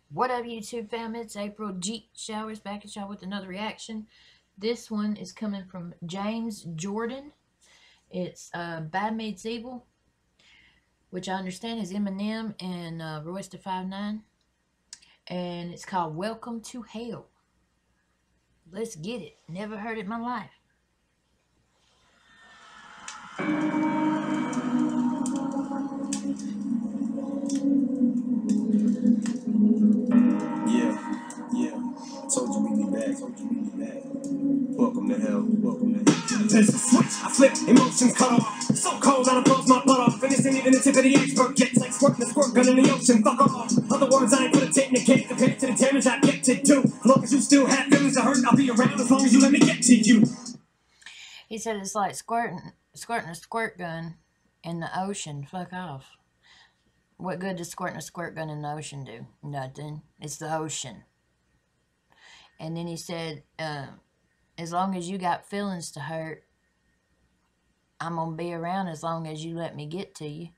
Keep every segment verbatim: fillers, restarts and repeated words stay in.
What up, YouTube fam? It's April G Showers back at y'all with another reaction. This one is coming from James Jordan. It's uh, Bad Meets Evil, which I understand is Eminem and uh, Royce da five nine. And it's called Welcome to Hell. Let's get it. Never heard it in my life. Yeah, yeah. I told you we'd be back. Told you we'd be back. Welcome to hell. Welcome to hell. There's a switch. I flip. Emotions cut off. So cold, I blows my butt off. And this ain't even the tip of the iceberg. Gets like squirting the squirt gun in the ocean. Fuck off. Other words, I ain't put a tit in the cake compared to the damage I get to do. As long as you still have feelings to hurt, I'll be around as long as you let me get to you. He said it's like squirting, squirting a squirt gun in the ocean. Fuck off. What good does squirting a squirt gun in the ocean do? Nothing. It's the ocean. And then he said, uh, as long as you got feelings to hurt, I'm going to be around as long as you let me get to you.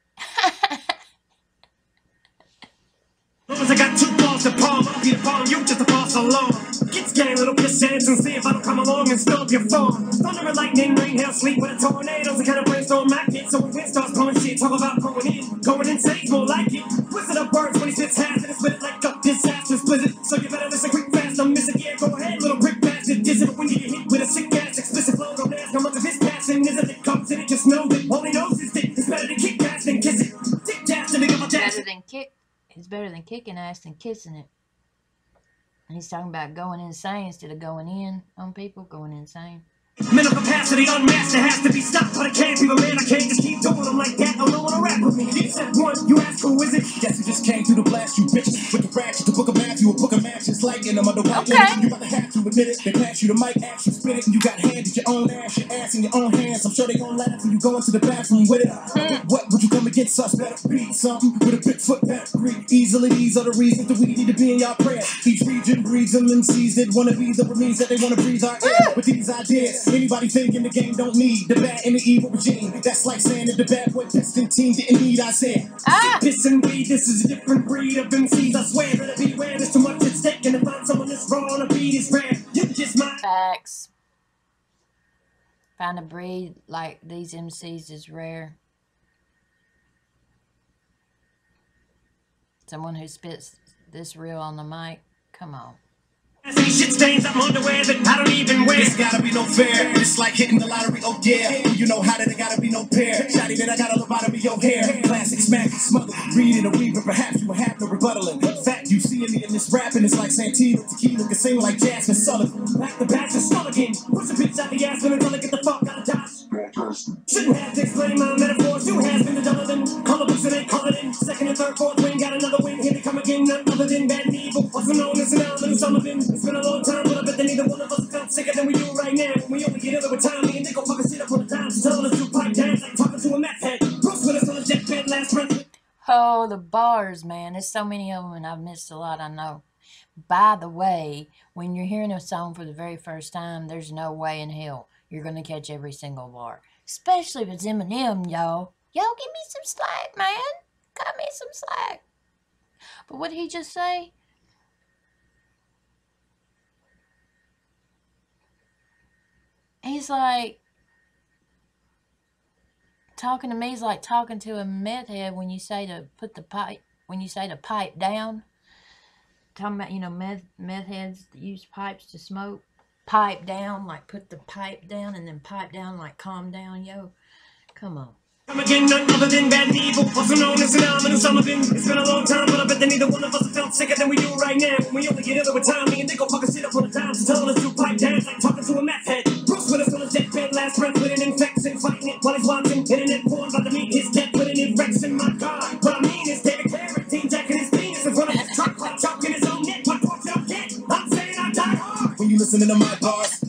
I got two balls to palm, I'll be the palm, you just a false alarm. Get scared, little piss chance, and see if I don't come along and stop your phone. Thunder and lightning, rain, hail, sleep with a tornado. The kind of brainstorm I get, so when wind starts blowing shit, talk about going in, going insane, more like it. Twisted up words when he spits hazard, and split it like a disastrous blizzard. So you better listen quick, fast, I'm missing, yeah, go ahead, little prick bastard. Diss it, but when you get hit with a sick ass, explicit flow, don't ask how much of his passion is it that comes in it, just know that all he knows is that it's better to kick ass than kiss it. Tick tack, to make up a dash. Better than kick. It's better than kicking ass than kissing it. And he's talking about going insane instead of going in on people, going insane. Mental capacity unmatched, it has to be stopped, but it can't be, but man, I can't just keep doing them like that. Oh, no one to rap with me. He said one, you ask who is it? Guess you just came through the blast, you bitch. With the ratchet, the book of Matthew, a book of matches, like in them under white. Okay. You about to have to admit it. They pass you the mic, ask you spit it, and you got handed your own ass, your ass in your own hands. I'm sure they gon' laugh when you go into the bathroom with it. Mm. What would you come against us? Better be something with a big foot, better breathe easily. These are the reasons that we need to be in y'all prayer. Each region breeds them M Cs that wanna be the means that they wanna breathe our air. With these ideas, anybody thinking the game don't need the bad and the evil regime. That's like saying that the bad boy piston team didn't need Isaiah. Ah. Piss and weed, this is a different breed of M Cs. I swear that beware, there's too much at stake, and to find someone that's raw on a beat is rare. You just might. Facts. Find a breed like these M Cs is rare. Someone who spits this real on the mic. Come on. I see shit stains up underwear that I don't even wear. It's gotta be no fair. It's like hitting the lottery, oh yeah. You know how that it gotta be no pair. Shady, that I got a lobotomy your hair. Classic smack, smother, read it or read, but perhaps you will have no rebuttal. In fact, you see me in this rapping, it's like Santino, Tequila, can sing like Jasmine Sullivan. Back the back to skull again. Push a bitch out the ass and tell her get the fuck out of Dodge. Shouldn't have to explain my metaphors. You has been the double than color books and ain't colored in. Second and third, fourth win, got another win. Here they come again, none other than bad and evil. Also known as an element of Sullivan. It's been a long time, but I bet that neither one of us felt sicker than we do right now. When we only get other with time, me and they go fucking sit up on the time. So telling us to pipe dance like talking to a meth head. Bruce with us on the jet bed last breath. Oh, the bars, man. There's so many of them, and I've missed a lot, I know. By the way, when you're hearing a song for the very first time, there's no way in hell you're going to catch every single bar. Especially if it's Eminem, y'all. Y'all give me some slack, man. Cut me some slack. But what did he just say? He's like, talking to me is like talking to a meth head when you say to put the pipe, when you say to pipe down. Talking about, you know, meth, meth heads that use pipes to smoke. Pipe down, like put the pipe down, and then pipe down, like calm down, yo. Come on. Come again, none other than bad and evil, also known as an element of Sullivan. It's been a long time, but I bet that neither one of us have felt sicker than we do right now. When we only get other with time, me and they go fucking sit up on the time. So telling us to pipe dance like talking to a meth head. Bruce with us on a jet bed, last breath with an infection, fighting it while he's watching internet porn, about to meet his death with an infection. My God, what I mean is David Carrot, team jacking his penis in front of his truck, like choking his own neck. My poor self dead. I'm saying I die hard. When you listening to my bars.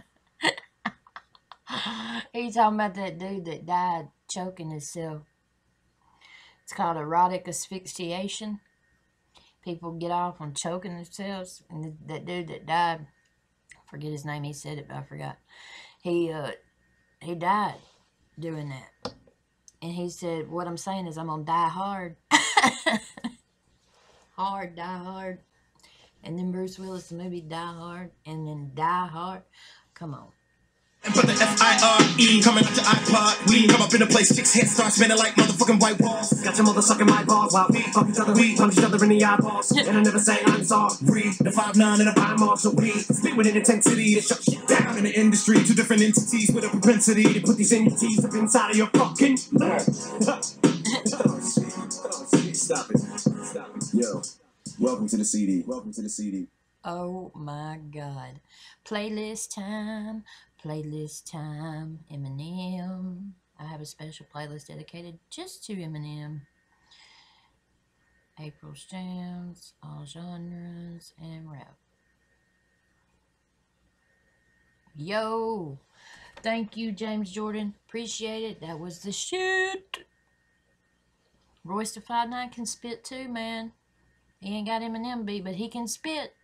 He's talking about that dude that died choking himself. It's called erotic asphyxiation. People get off on choking themselves. And that dude that died, I forget his name, he said it, but I forgot. He, uh, he died doing that. And he said, what I'm saying is I'm going to die hard. Hard, die hard. And then Bruce Willis, the movie Die Hard, and then Die Hard. Come on. And put the F I R E coming out your iPod. We come up in a place, six heads start spinning like motherfucking white walls. Got your mother sucking my balls while we fuck each other, we punch each other in the eyeballs. And I never say I'm sorry. The five nine and the five more, so we spit with an intensity to shut shit down in the industry. Two different entities with a propensity to put these entities up inside of your fucking. Stop it. Stop it. Yo, welcome to the C D. Welcome to the C D. Oh my God. Playlist time. Playlist time. Eminem. I have a special playlist dedicated just to Eminem. April's Jams, all genres, and rap. Yo! Thank you, James Jordan. Appreciate it. That was the shit. Royce the five nine can spit too, man. He ain't got Eminem beat, but he can spit.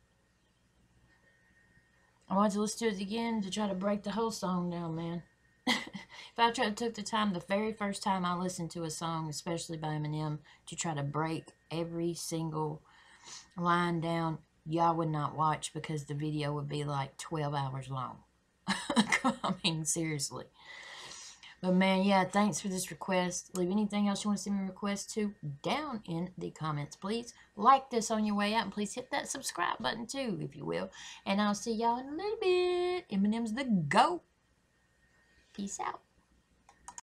I wanted to listen to it again to try to break the whole song down, man. If I tried to took the time, the very first time I listened to a song, especially by Eminem, to try to break every single line down, y'all would not watch because the video would be like twelve hours long. I mean, seriously. But man, yeah, thanks for this request. Leave anything else you want to send me a request to down in the comments, please. Like this on your way out, and please hit that subscribe button too, if you will. And I'll see y'all in a little bit. Eminem's the GOAT. Peace out.